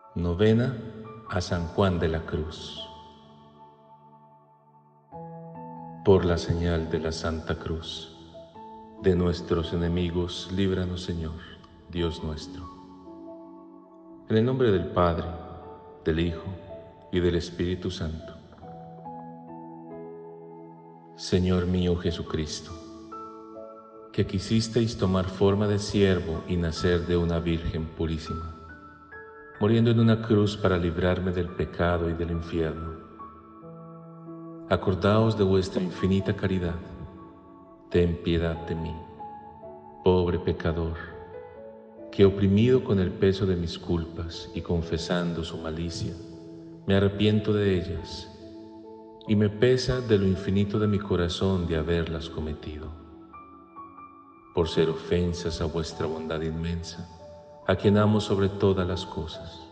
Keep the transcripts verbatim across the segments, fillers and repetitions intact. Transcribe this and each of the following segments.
Novena a San Juan de la Cruz. Por la señal de la Santa Cruz, de nuestros enemigos, líbranos, Señor, Dios nuestro. En el nombre del Padre, del Hijo y del Espíritu Santo. Señor mío Jesucristo, que quisisteis tomar forma de siervo y nacer de una Virgen purísima, muriendo en una cruz para librarme del pecado y del infierno. Acordaos de vuestra infinita caridad. Ten piedad de mí, pobre pecador, que oprimido con el peso de mis culpas y confesando su malicia, me arrepiento de ellas, y me pesa de lo infinito de mi corazón de haberlas cometido, por ser ofensas a vuestra bondad inmensa, a quien amo sobre todas las cosas.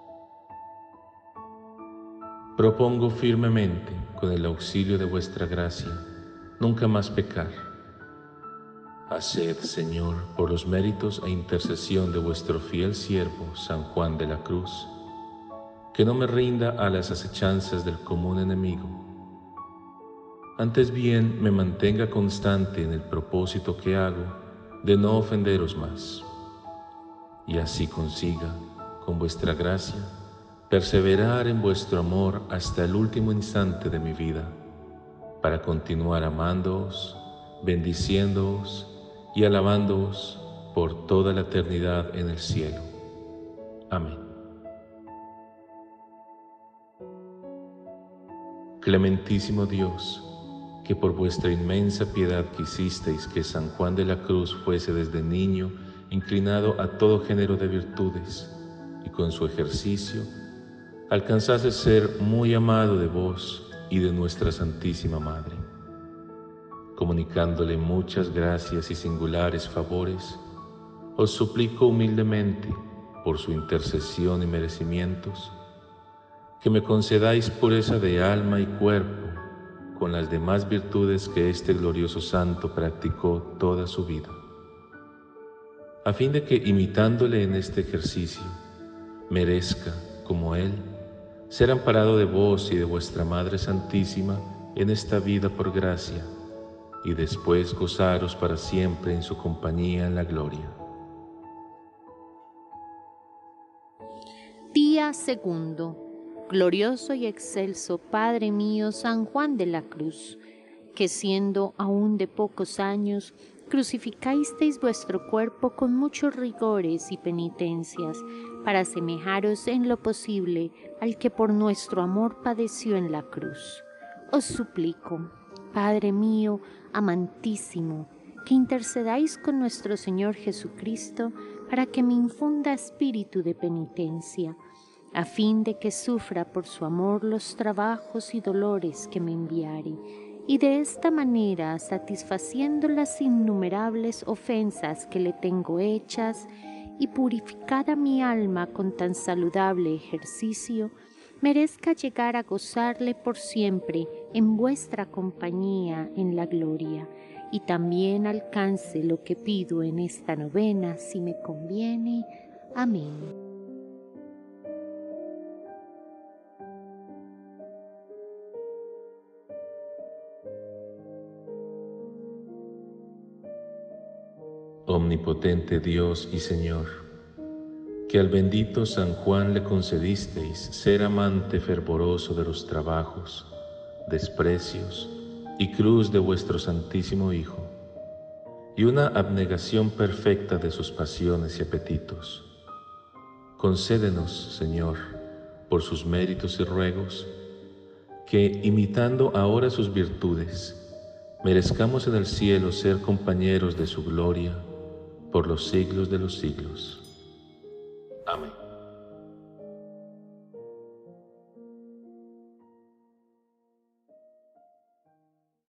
Propongo firmemente, con el auxilio de vuestra gracia, nunca más pecar. Haced, Señor, por los méritos e intercesión de vuestro fiel siervo, San Juan de la Cruz, que no me rinda a las acechanzas del común enemigo. Antes bien me mantenga constante en el propósito que hago de no ofenderos más, y así consiga, con vuestra gracia, perseverar en vuestro amor hasta el último instante de mi vida, para continuar amándoos, bendiciéndoos y alabándoos por toda la eternidad en el cielo. Amén. Clementísimo Dios, que por vuestra inmensa piedad quisisteis que San Juan de la Cruz fuese desde niño inclinado a todo género de virtudes, y con su ejercicio alcanzase ser muy amado de vos y de nuestra Santísima Madre. Comunicándole muchas gracias y singulares favores, os suplico humildemente, por su intercesión y merecimientos, que me concedáis pureza de alma y cuerpo con las demás virtudes que este glorioso santo practicó toda su vida, a fin de que, imitándole en este ejercicio, merezca, como él, ser amparado de vos y de vuestra Madre Santísima en esta vida por gracia, y después gozaros para siempre en su compañía en la gloria. Día segundo. Glorioso y excelso Padre mío San Juan de la Cruz, que siendo aún de pocos años, crucificasteis vuestro cuerpo con muchos rigores y penitencias, para asemejaros en lo posible al que por nuestro amor padeció en la cruz. Os suplico, Padre mío amantísimo, que intercedáis con nuestro Señor Jesucristo para que me infunda espíritu de penitencia, a fin de que sufra por su amor los trabajos y dolores que me enviare, y de esta manera, satisfaciendo las innumerables ofensas que le tengo hechas, y purificada mi alma con tan saludable ejercicio, merezca llegar a gozarle por siempre en vuestra compañía en la gloria, y también alcance lo que pido en esta novena, si me conviene. Amén. Omnipotente Dios y Señor, que al bendito San Juan le concedisteis ser amante fervoroso de los trabajos, desprecios y cruz de vuestro Santísimo Hijo, y una abnegación perfecta de sus pasiones y apetitos. Concédenos, Señor, por sus méritos y ruegos, que, imitando ahora sus virtudes, merezcamos en el cielo ser compañeros de su gloria por los siglos de los siglos. Amén.